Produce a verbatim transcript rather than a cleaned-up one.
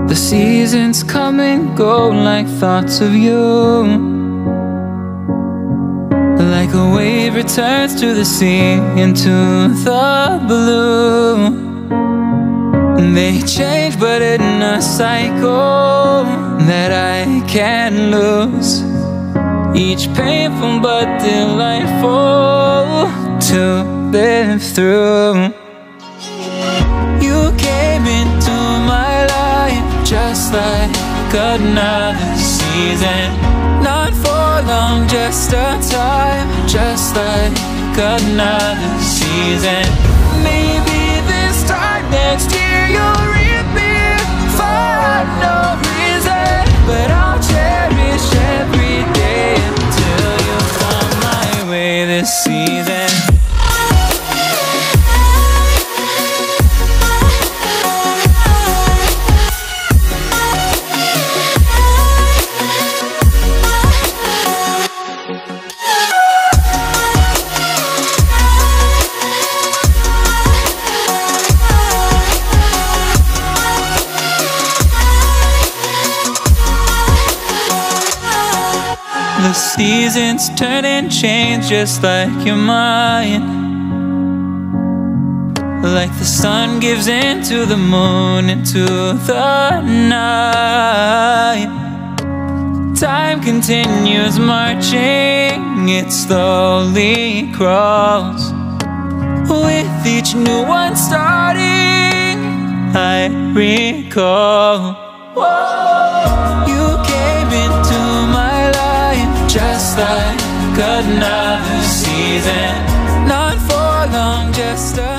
The seasons come and go like thoughts of you. Like a wave returns to the sea, into the blue. They change but in a cycle that I can't lose. Each painful but delightful to live through. You came into my life just like another season. Not for long, just a time, just like another season. Maybe this time next year you'll reappear for no reason, but I'll cherish every day until you come my way this season. The seasons turn and change just like your mind. Like the sun gives into the moon, into the night. Time continues marching, it slowly crawls. With each new one starting, I recall. Whoa. You came into my life just like another season. Not for long, just a